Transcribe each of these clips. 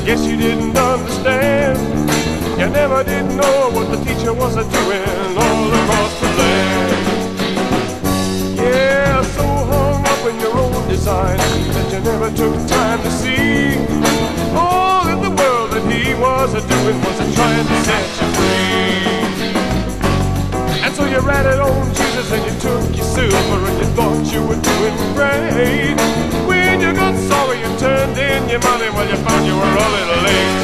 Guess you didn't understand. You never did know what the teacher was doing all across the land. Yeah, so hung up in your own design that you never took time to see all that the world that he was doing was trying to set you free. And so you ratted on Jesus and you took your silver and you thought you were doing great. When you got sorry and turned in your money, well, you found you were a little late.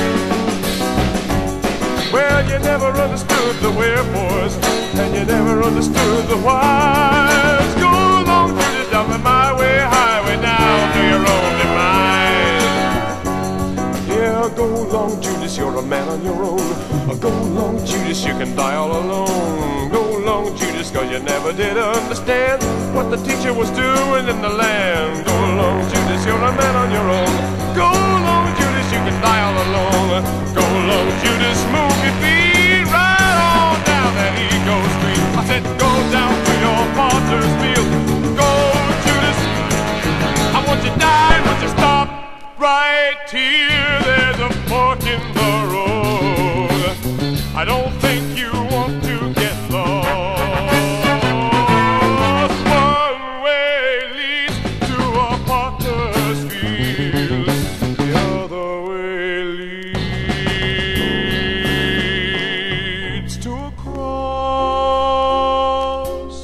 Well, you never understood the wherefores and you never understood the whys. Go along to the dump and my way highway down to your own demise. Yeah, go along, Judas, you're a man on your own. Go along, Judas, you can die all alone. Go along, Judas, cause you never did understand what the teacher was doing in the land. Go along, Judas, you're a man on your own. Go along, Judas, you can die all alone. Go along, Judas, move your feet right on down that Ego Street. I said go down to your Potter's field. Go, Judas, I want you to die, but you stop right here. There's a fork in the road. I don't think you want to get lost. One way leads to a Potter's field. The other way leads to a cross.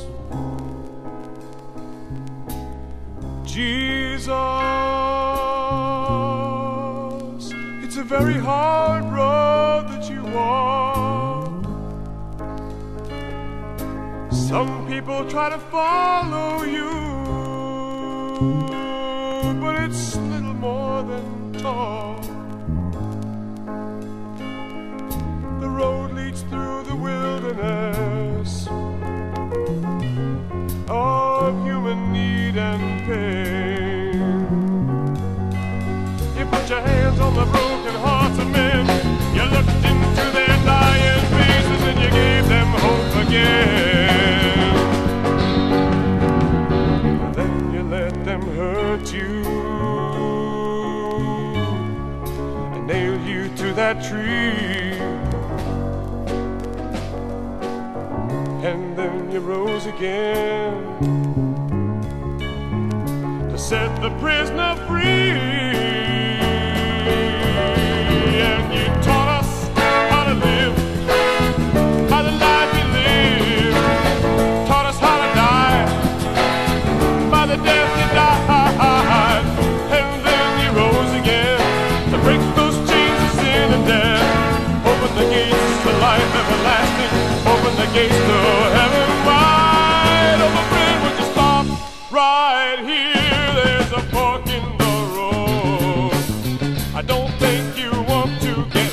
Jesus, it's a very hard road that you walk. Some people try to follow you, but it's little more than talk. The road leads through the wilderness of human need and pain. You put your hands on the broken hearts of men. You looked into their dying faces and you gave them hope again. Then you let them hurt you and nail you to that tree. And then you rose again to set the prisoner free. And you taught us how to live by the life you live. Taught us how to die by the death you died. And then you rose again to break those chains of sin and death. Open the gates to life everlasting. Open the gates to heaven wide. Oh, my friend, would you stop right here? There's a fork in the road. I don't think you want to get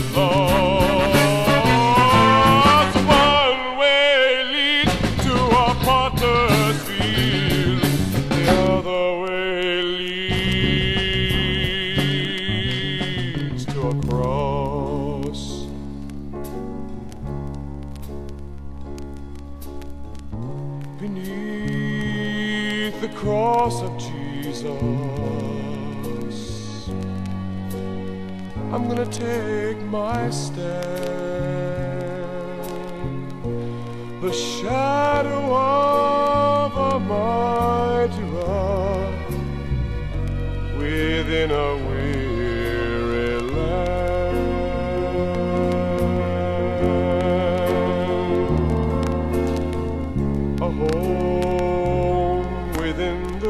lost. One way leads to a Potter's field. The other way leads to a cross. Beneath the cross of Jesus, I'm gonna take my stand. The shadow of a mighty rock within a weary land. A home within the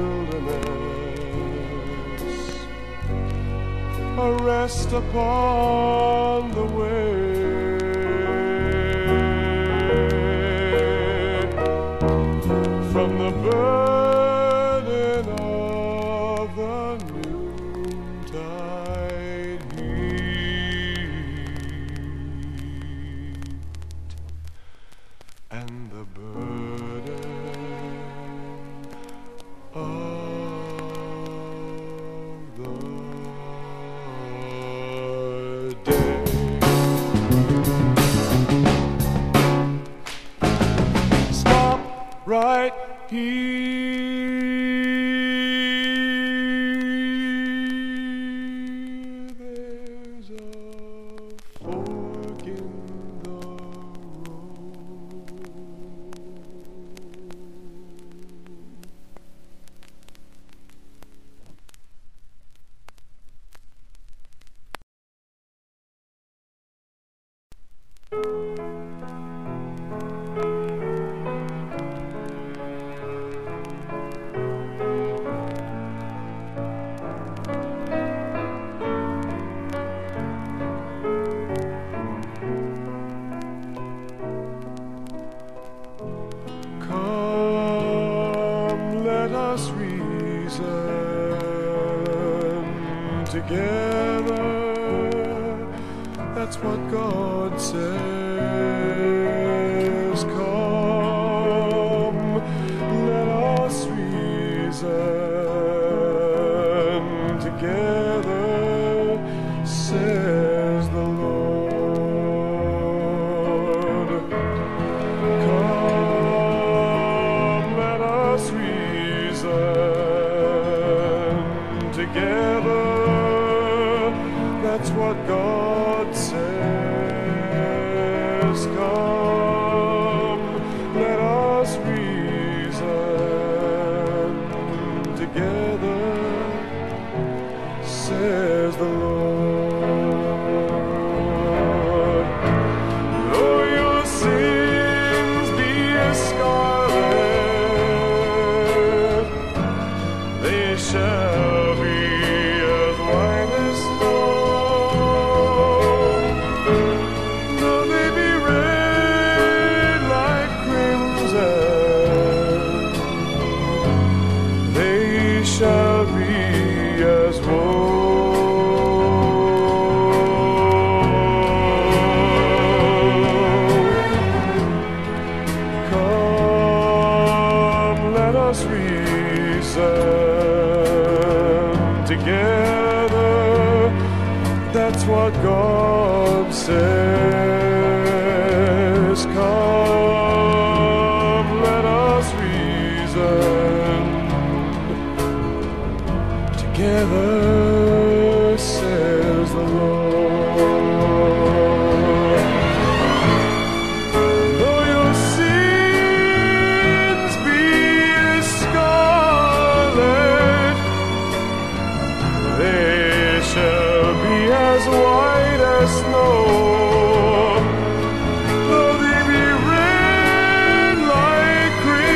wilderness, a rest upon the way. From the burden of the noontide heat and the burden of the day. Stop right here. us reason together. That's what God says. Come, let us reason together, says the Lord. Come, let us reason together. That's what God says. Come, let us reason together, says the Lord. Though your sins be as scarlet, they shall be as white as snow. Though they be red like crimson, they shall be as wool. Come, let us reason together. That's what God says. Come, let us reason together, says the Lord. Though your sins be as scarlet, they shall be as white as snow. Though they be red like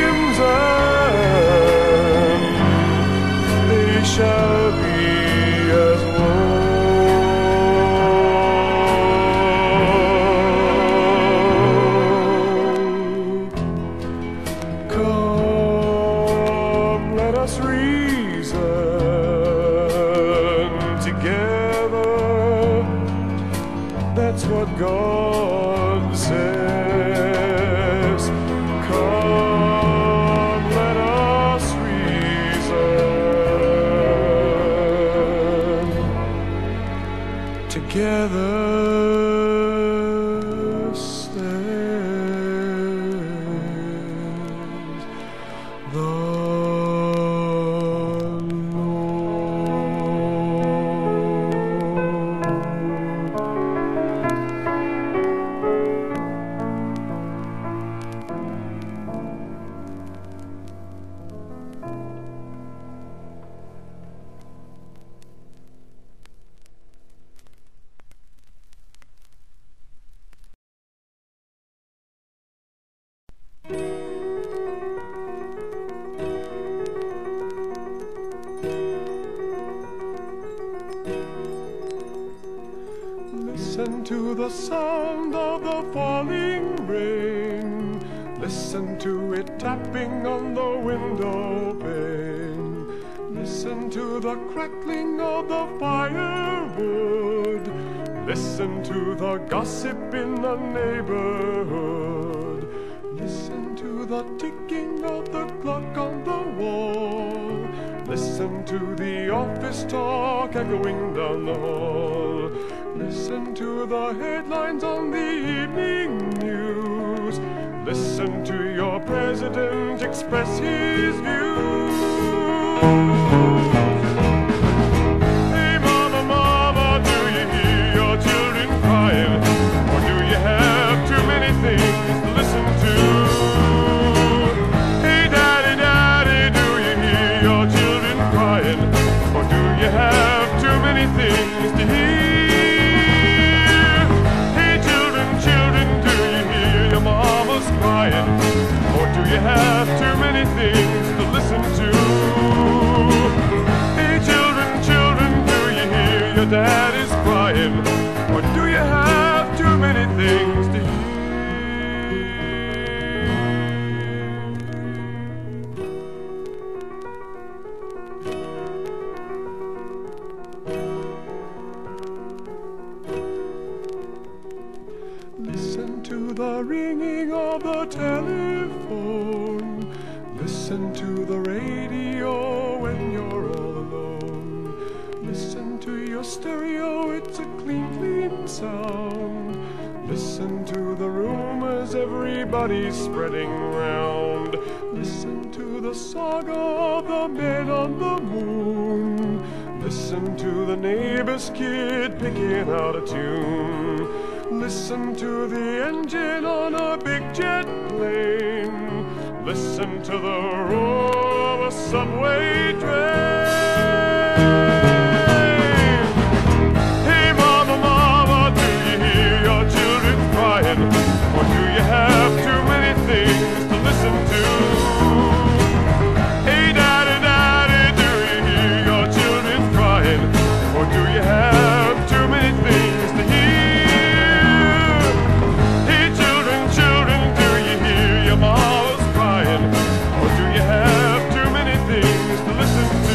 crimson, they shall be as wool. Come, let us reason together. That's what God says. Come, let us reason together, says the Listen to the sound of the falling rain. Listen to it tapping on the window pane. Listen to the crackling of the firewood. Listen to the gossip in the neighborhood. Listen to the ticking of the clock on the wall. Listen to the office talk echoing down the hall. Listen to the headlines on the evening news. Listen to your president express his views. Hey mama, mama, do you hear your children crying? Or do you have too many things to listen to? Hey daddy, daddy, do you hear your children crying? Or do you have too many things to hear? Crying, or do you have too many things to listen to? Hey children, children, do you hear your dad is crying? Or do you have too many things to hear? the telephone. Listen to the radio when you're all alone. Listen to your stereo, it's a clean, clean sound. Listen to the rumors everybody's spreading round. Listen to the saga of the men on the moon. Listen to the neighbor's kid picking out a tune. Listen to the engine on a big jet plane. Listen to the roar of a subway train. Hey mama, mama, do you hear your children crying? Or do you have too many things to listen to? Hey daddy, daddy, do you hear your children crying? Or do you have too many things to hear? Hey children, children, do you hear your mama's crying? Or do you have too many things to listen to?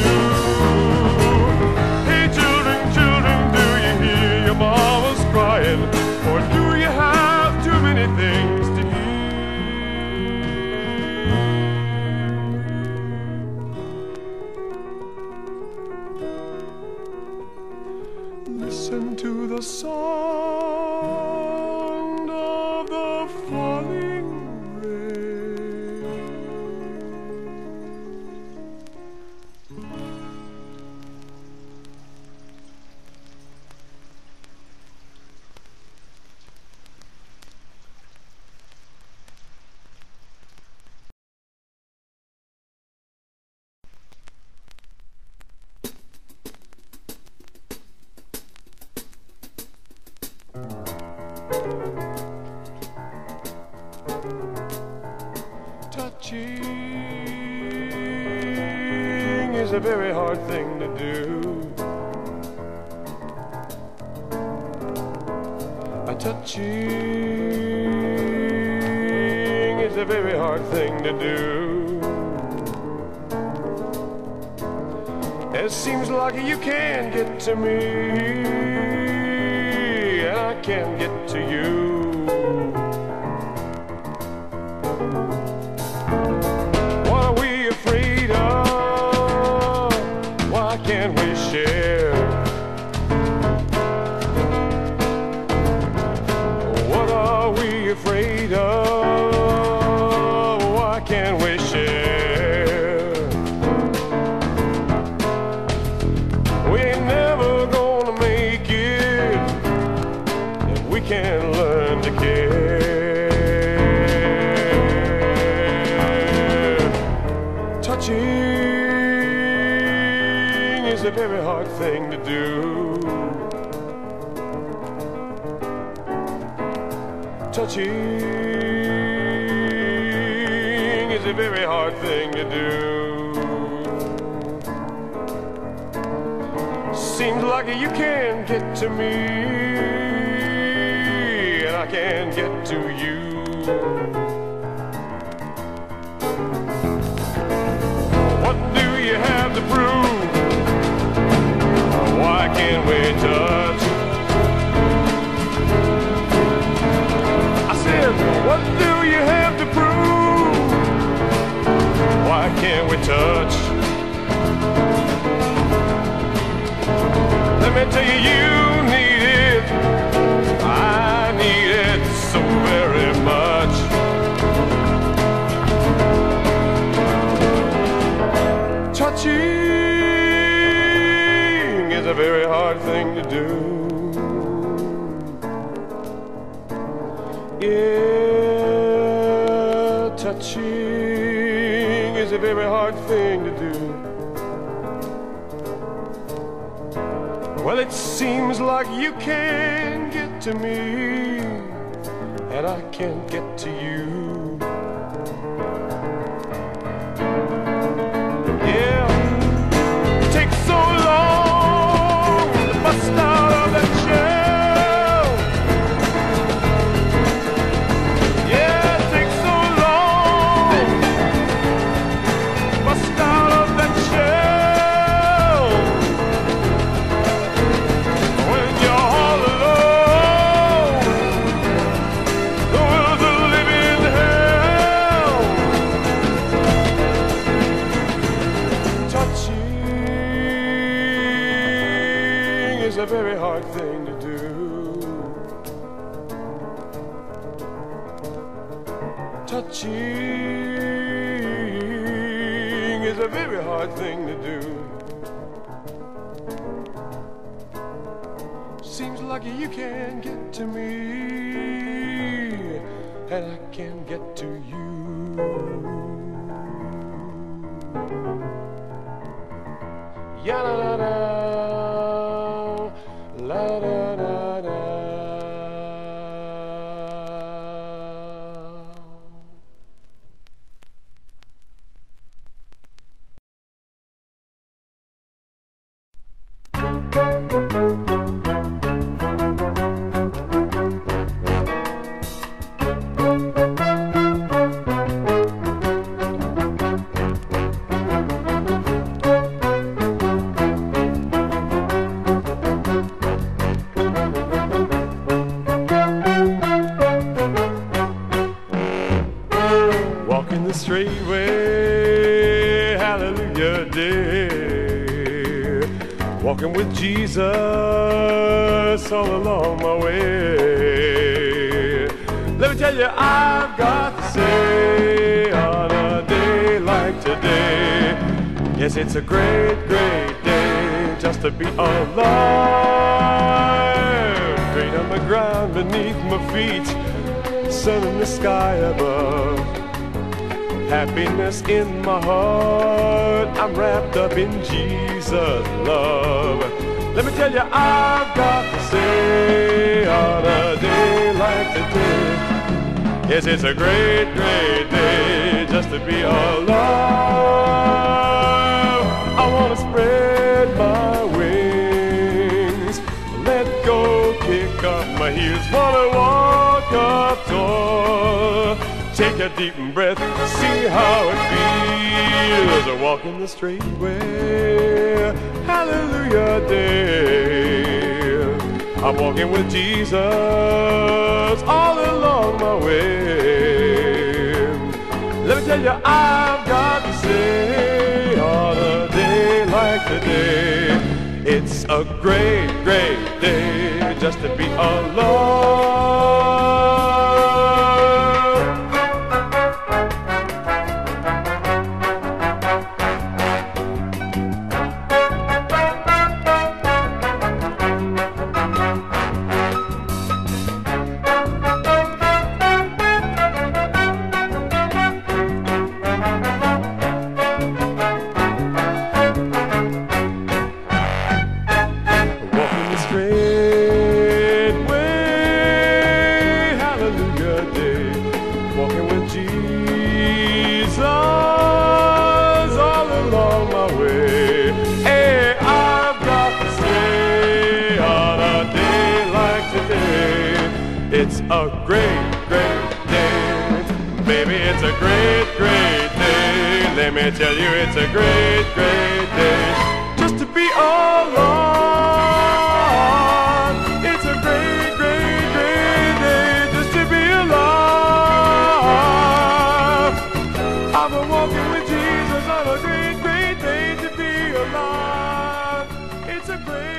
Hey children, children, do you hear your mama's crying? Or do you have too many things to hear? Listen to the sound of the falling rain. Touching is a very hard thing to do. Touching is a very hard thing to do. It seems like you can't get to me, and I can't get to you. What are we afraid of? Why can't we share? What are we afraid of? Why can't we share? We ain't never gonna make it if we can't learn to care. Touching is a very hard thing to do. Touching is a very hard thing to do. Seems like you can't get to me, and I can't get to you. What do you have to prove? Why can't we touch? I said, what do you have to prove? Why can't we touch? Let me tell you, you need it. I need it so very much. Touching is a very hard thing to do. Yeah, touching is a very hard thing to do. Well, it seems like you can't get to me, and I can't get to you. Yeah, it takes so long to bust out of that shell. Yeah, it takes so long to bust out of that shell. When you're all alone, the world's a living hell. is a very hard thing to do. Touching is a very hard thing to do. Seems like you can't get to me, and I can't get to you. Ya la la la, la la la la. Walking the straight way, hallelujah day. Walking with Jesus all along my way. Let me tell you, I've got to say on a day like today, yes, it's a great, great day just to be alive. Feet on the ground beneath my feet, sun in the sky above. Happiness in my heart, I'm wrapped up in Jesus' love. Let me tell you, I've got to say on a day like today, yes, it's a great, great day just to be alive. I want to spread my wings, let go, kick up my heels, want to walk up tall. Take a deep breath, see how it feels. I walk in the straight way, hallelujah day. I'm walking with Jesus all along my way. Let me tell you, I've got to say on a day like today, it's a great, great day just to be alive. It's a great, great day. Baby, it's a great, great day. Let me tell you, it's a great, great day just to be alive. It's a great, great, great day just to be alive. I've been walking with Jesus on a great, great day to be alive. It's a great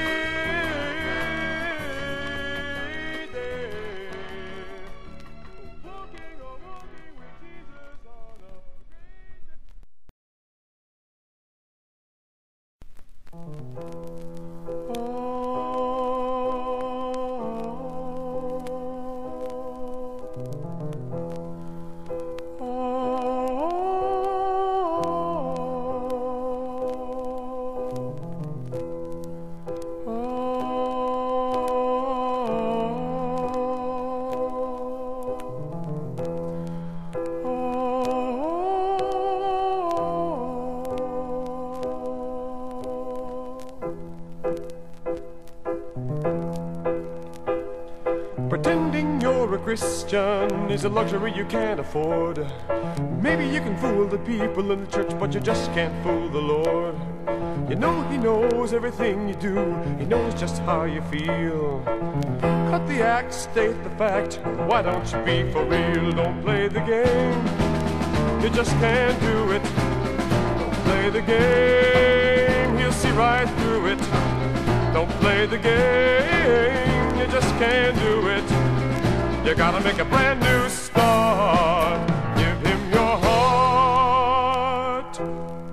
Pretending you're a Christian is a luxury you can't afford. Maybe you can fool the people in the church, but you just can't fool the Lord. You know He knows everything you do. He knows just how you feel. Cut the act, state the fact. Why don't you be for real? Don't play the game. You just can't do it. Don't play the game. He'll see right through it. Don't play play the game, you just can't do it. You gotta make a brand new start. Give him your heart.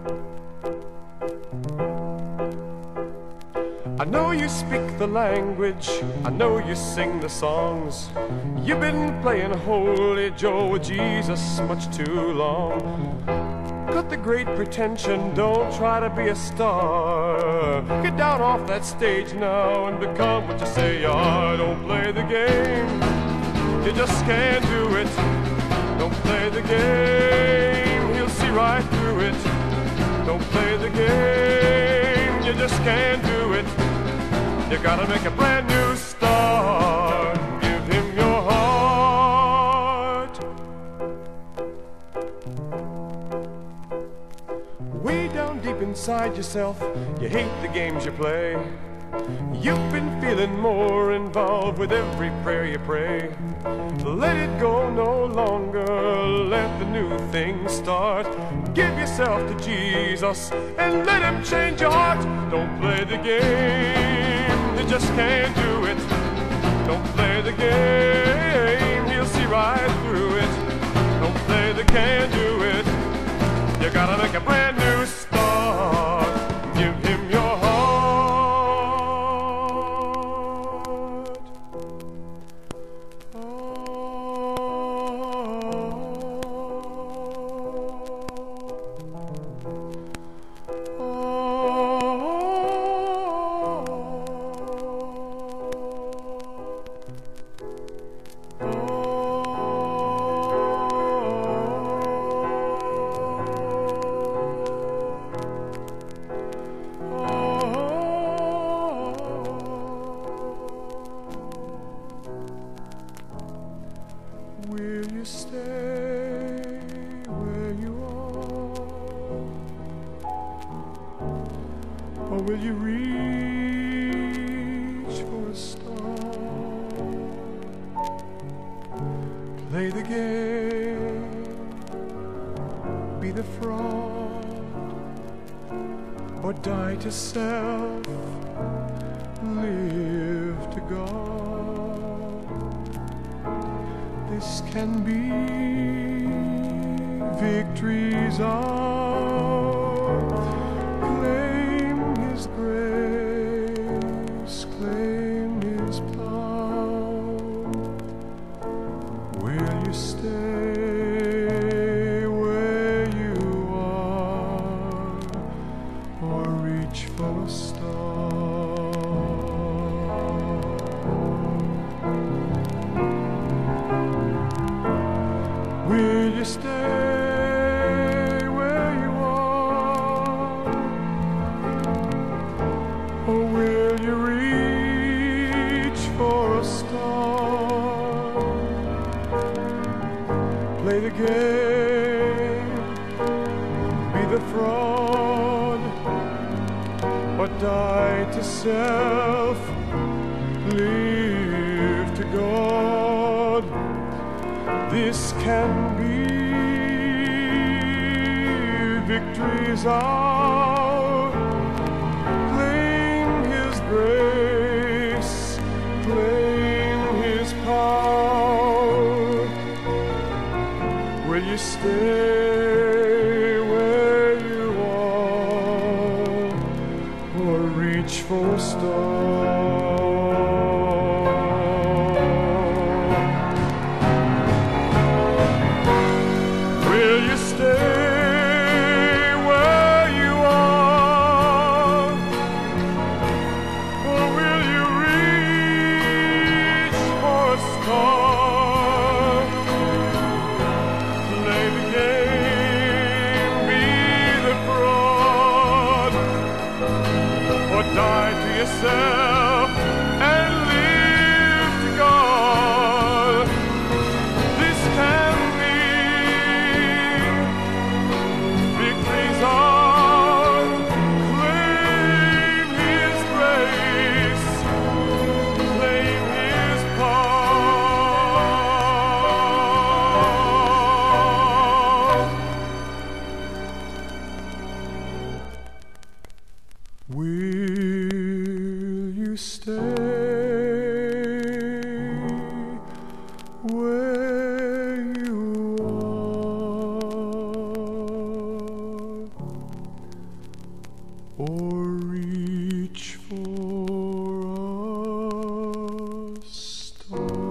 I know you speak the language, I know you sing the songs. You've been playing Holy Joe with Jesus much too long. Cut the great pretension, don't try to be a star. Get down off that stage now and become what you say you are. Don't play the game, you just can't do it. Don't play the game, he'll see right through it. Don't play the game, you just can't do it. You gotta make a brand new start. Give him your heart. Way down deep inside yourself, you hate the games you play. You've been feeling more involved with every prayer you pray. Let it go no longer, let the new thing start. Give yourself to Jesus and let him change your heart. Don't play the game, you just can't do it. Don't play the game, he'll see right through it. Don't play the can't do it, you gotta make a brand new start. Give him your heart. Will you stay where you are, or will you reach for a star? Play the game, be the fraud, or die to self, live to God. This can be victory's hour. Claim his grace, claim his power. Will you stay where you are, or reach for a star? Will you stay where you are, or will you reach for a star? Play the game, be the fraud, or die to self, live to God. This can be victory's hour. Claim his grace, claim his power. Will you stay where you are, or reach for a star? Will you stay where you are, or will you reach for a star? Play the game, be the fraud, or die to yourself and live to God. This can will you you stay where you are, or reach for a star?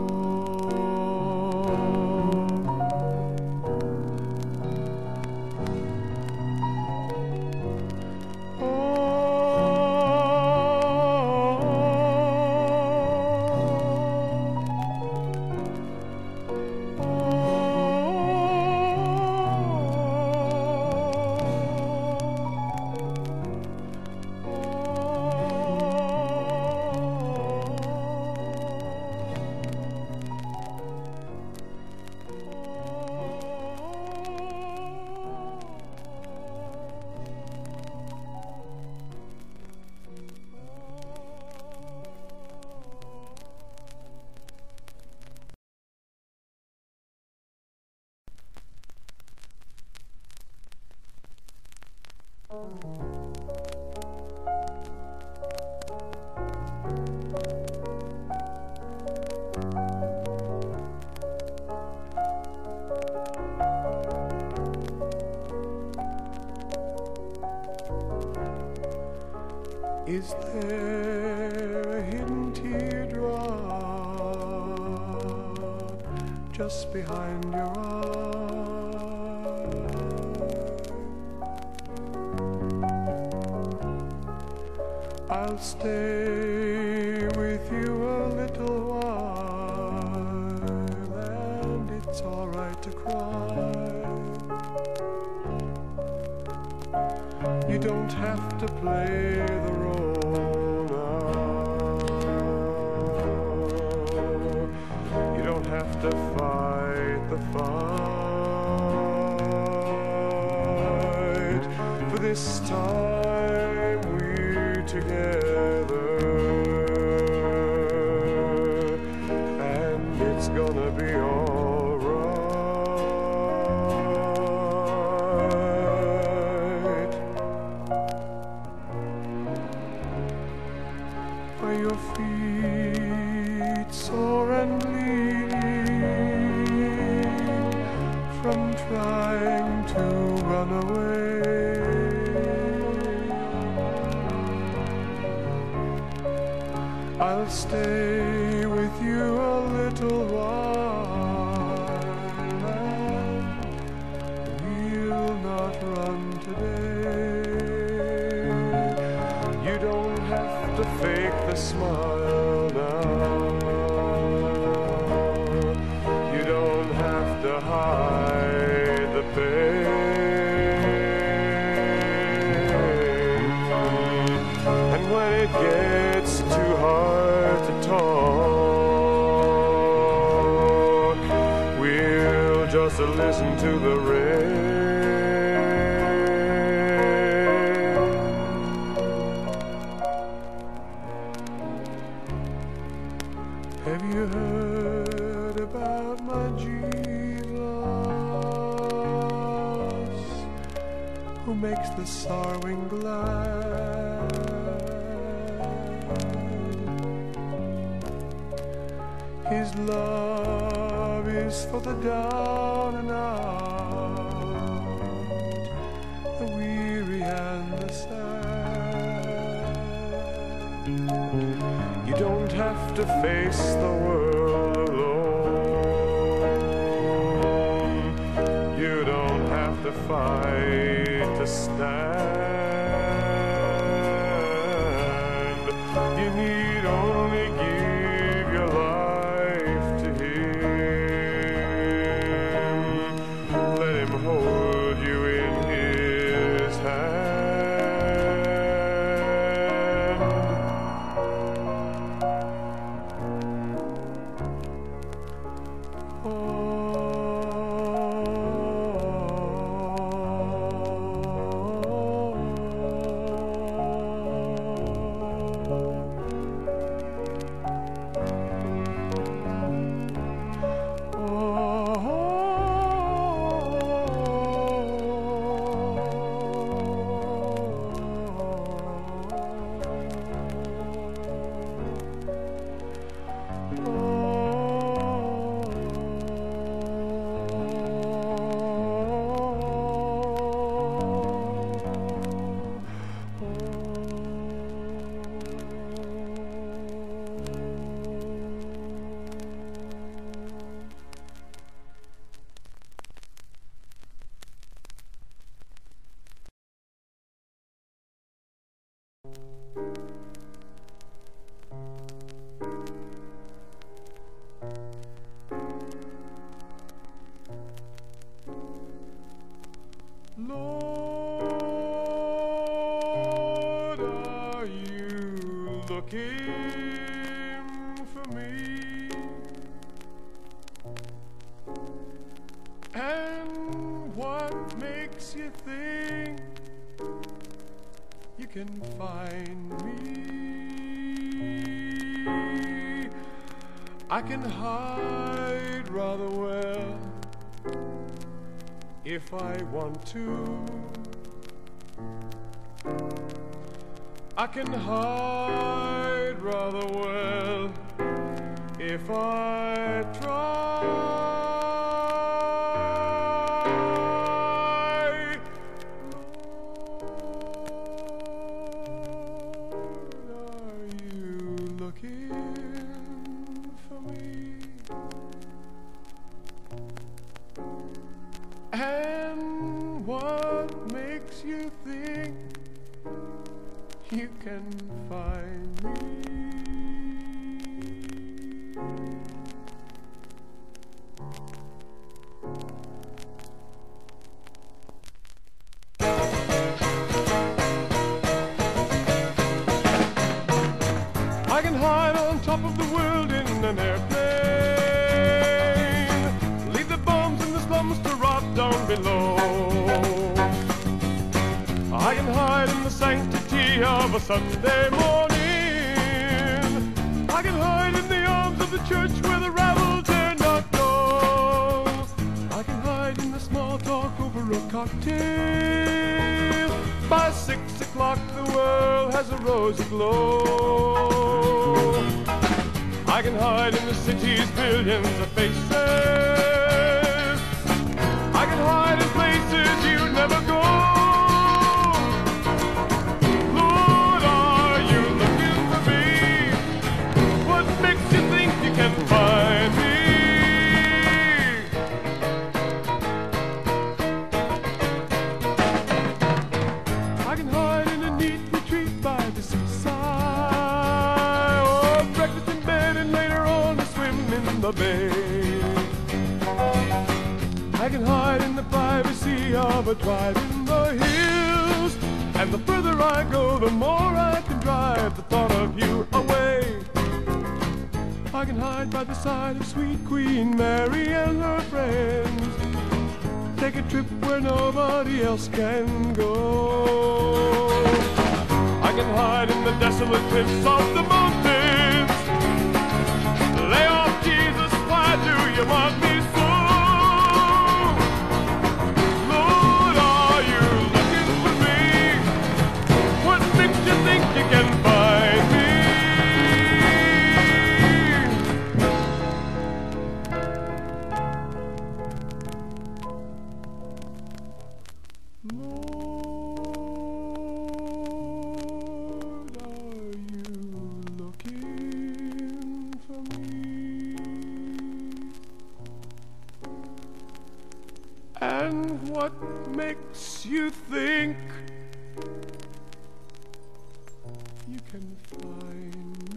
Is there a hidden teardrop just behind your eye? I'll stay with you a little while, and it's all right to cry. You don't have to play the role now. You don't have to fight the fight. For this time we're together, and it's gonna be all right. Are your feet sore and bleeding from trying to run away? I'll stay with you a little while, and we'll not run today. You don't have to fake the smile now. You don't have to hide the pain. And when it gets too hard to talk, we'll just listen to the rain. Have you heard about my Jesus, who makes the sorrowing glad? His love is for the down and out, the weary and the sad. You don't have to face the world alone. You don't have to fight to stand. You need only give your life to Him. Let Him hold you in His hand. Lord, are you looking for me? And what makes you think you can find me? I can hide rather well if I want to. I can hide rather well if I try. Lord, are you looking for me? And what makes you think you can find me? I can hide on top of the world in an airplane, leave the bombs in the slums to rot down below. I can hide in the sanctity of a Sunday morning. I can hide in the arms of the church where the rabble dare not go. I can hide in the small talk over a cocktail. By 6 o'clock the world has a rosy glow. I can hide in the city's billions of faces. I can hide in places you never go. I can hide in a neat retreat by the seaside, or breakfast in bed and later on to swim in the bay. I can hide in the privacy of a drive in the hills, and the further I go, the more I can drive the thought of you away. I can hide by the side of sweet Queen Mary and her friends, take a trip where nobody else can go. I can hide in the desolate cliffs of the mountains, lay off Jesus, why do you want me so? Lord, are you looking for me? What makes you think you can find me? Lord, are you looking for me? And what makes you think you can find me?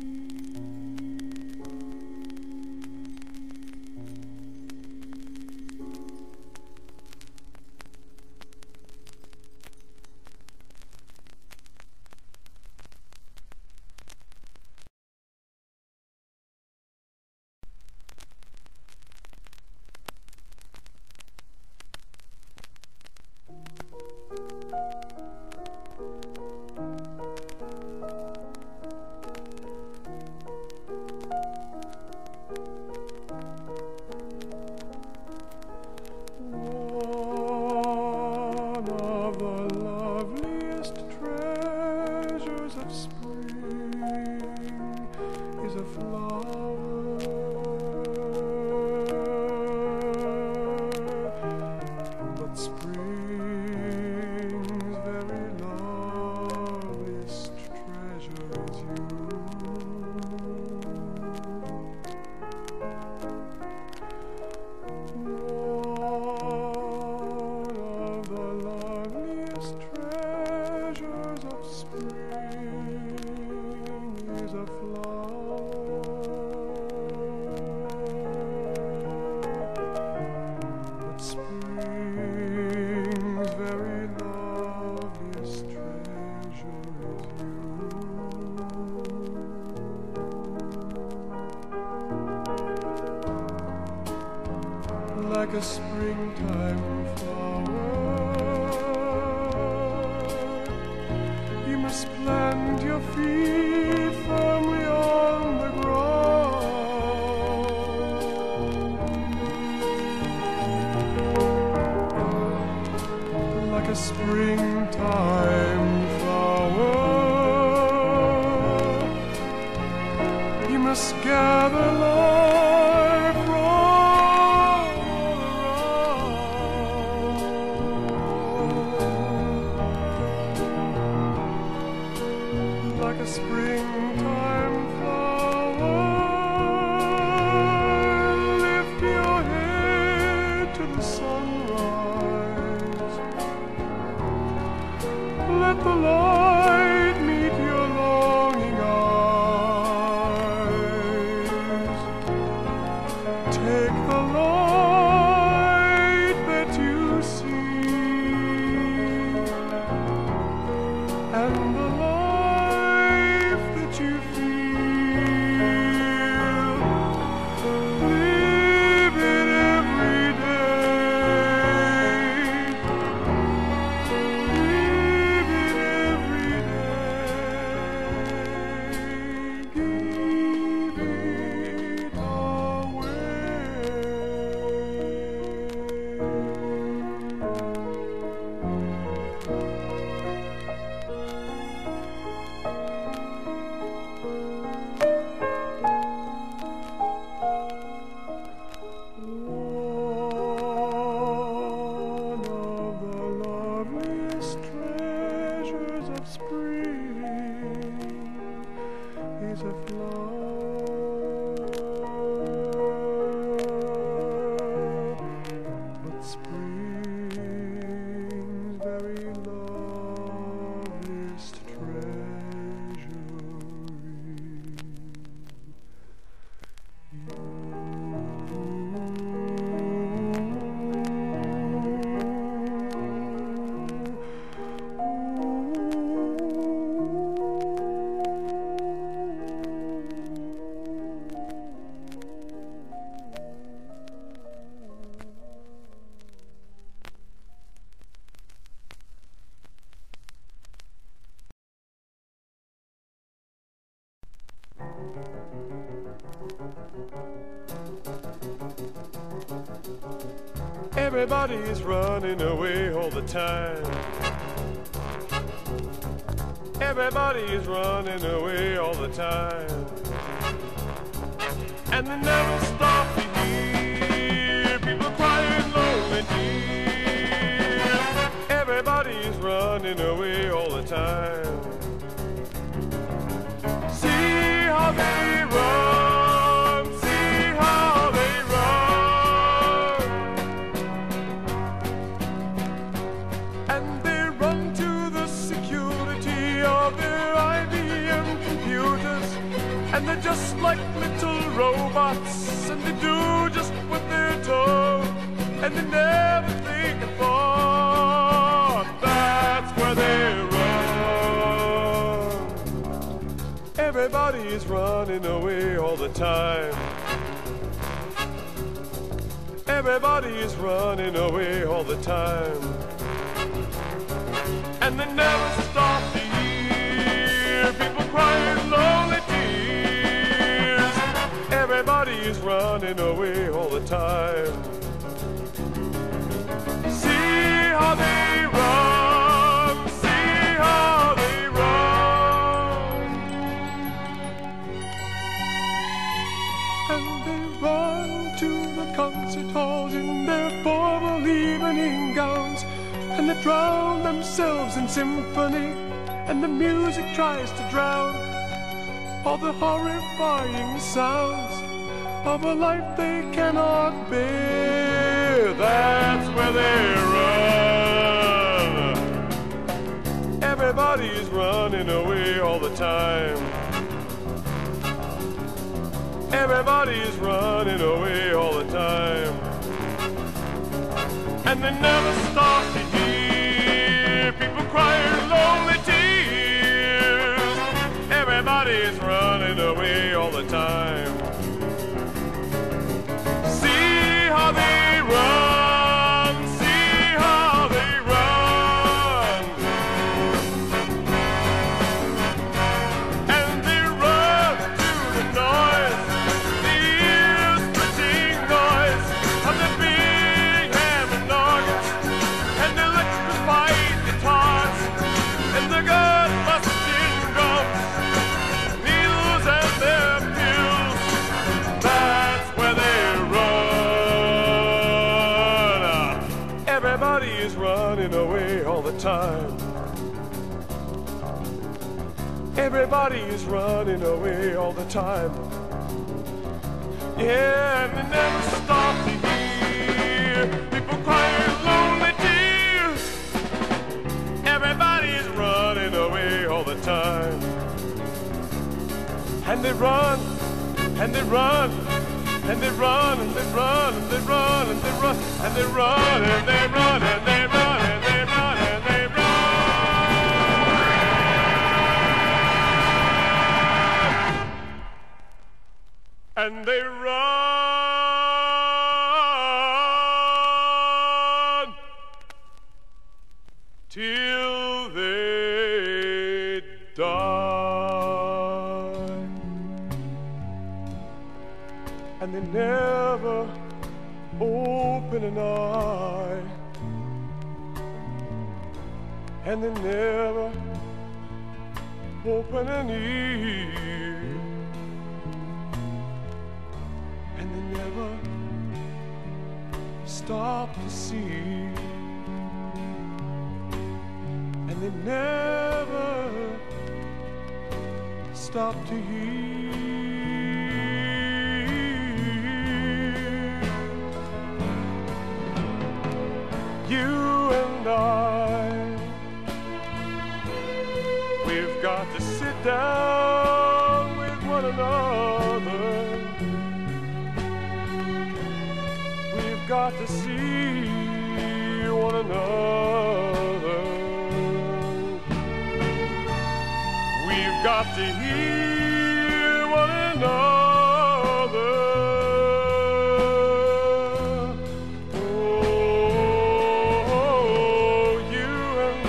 One of the loveliest treasures of spring is a flower, but spring's very loveliest treasure is you. One of the loveliest treasures of spring is a flower, but spring's very loveliest treasure is you. Like a springtime plant your feet firmly on the ground. Like a springtime flower, you must gather life from around. Like a springtime flower, lift your head to the sunrise. Let the light meet your longing eyes. Take the light that you see and the life that you feel. Live it every day. Live it every day. Give it away. One of the loveliest treasures of spring is a flower, but spring's very loveliest treasure is you. Everybody's running away all the time. Everybody's running away all the time. And they never stop to hear people crying lonely tears. Everybody's running away all the time. See how they run, see how they run. And they run to the security of their IBM computers. And they're just like little robots, and they do just what they're told, and they never think of thought. That's where they run. Everybody's running away all the time. Everybody's running away all the time. And they never stop to hear people crying lonely tears. Everybody's running away all the time. See how they run, see how they run. And they run to the concert halls in their formal evening gowns. And they drown themselves in symphony, and the music tries to drown all the horrifying sounds of a life they cannot bear. That's where they run. Everybody's running away all the time. Everybody's running away all the time, and they never stop to hear people crying lonely tears. Everybody's running away all the time. See how they run, see how they run, and they run to the noise, the ear-splitting noise of the big hammered organs and the electrified guitars and the gut-busting drums, needles and their pills. That's where they run. Everybody is running away all the time. Everybody is running away all the time. Yeah, and they never stop to hear people crying lonely tears. Everybody is running away all the time. And they run, and they run, and they run, and they run, and they run, and they run, and they run, and they run, and they run, and they run, and they run. And they run till they die, and they never open an eye, and they never open an ear, and they never stop to see, and they never stop to hear. You and I, we've got to sit down with one another. We've got to see one another. We've got to hear one another. Oh, you and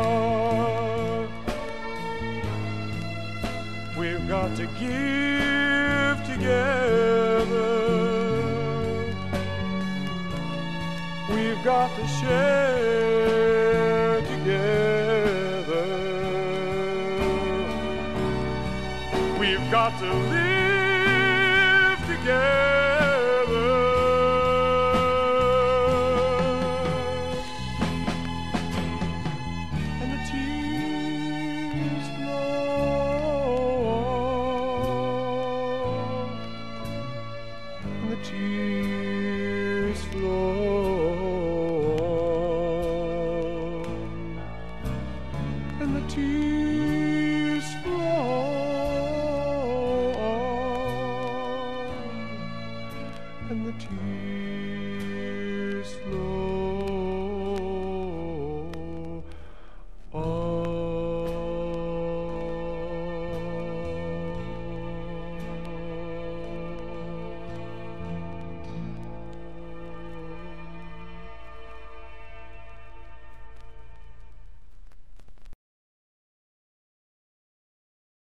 I, we've got to give together. We've got to share together. We've got to live together. And the tears flow, and the tears flow, and the tears